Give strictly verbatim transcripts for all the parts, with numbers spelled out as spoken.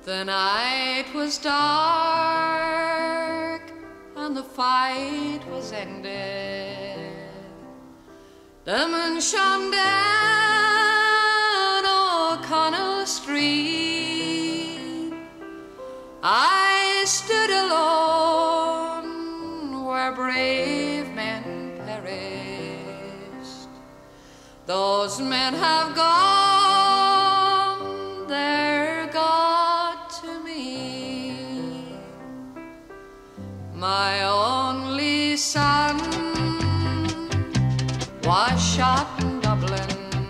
The night was dark and the fight was ended. The moon shone down O'Connell Street. I stood alone where brave men perished. Those men have gone, they're God to me. My only son was shot in Dublin,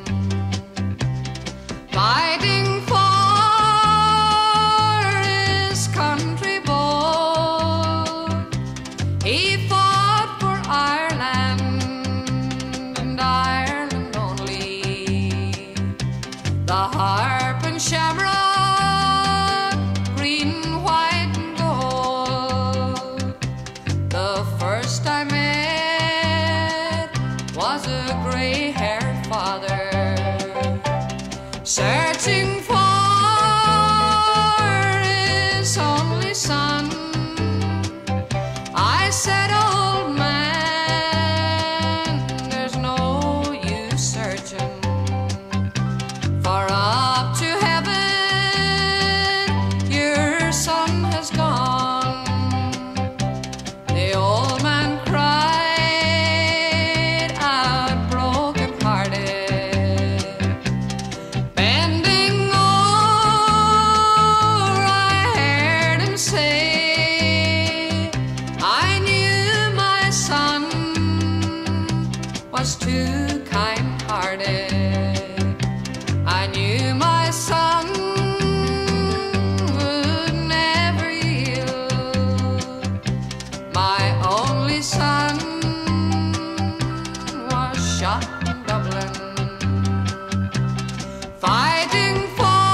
fighting for his country bold. He fought for Ireland and Ireland only. The harp and shamrock, green, white and gold. The first I met was a gray-haired father, searching for his only son. I said, old man, there's no use searching, for up to heaven your son has gone. The old man cried out broken-hearted, bending over I heard him say, I knew my son was too kind-hearted. I knew my son would never yield. My only son was shot in Dublin, fighting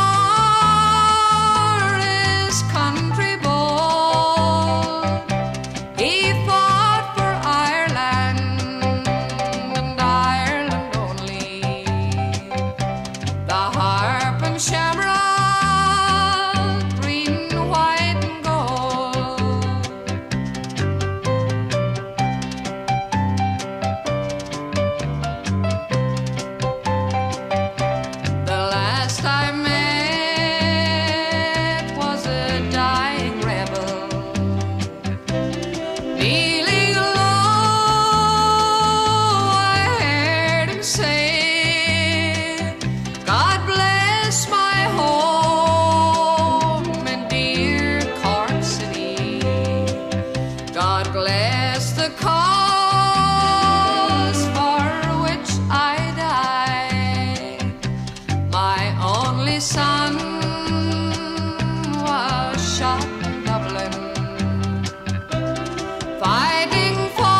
for his country bold. He fought for Ireland and Ireland only. The harp and shamrock, green, white and gold. The last I met was a dying rebel, kneeling low. I heard him say, God bless my home in dear Cork City. God bless the cause for which I died. My only son was shot in Dublin, fighting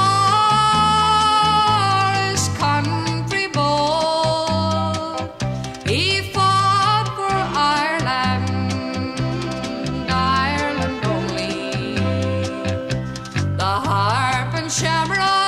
for his country bold. He fought for Ireland, Ireland only. The harp and shamrock,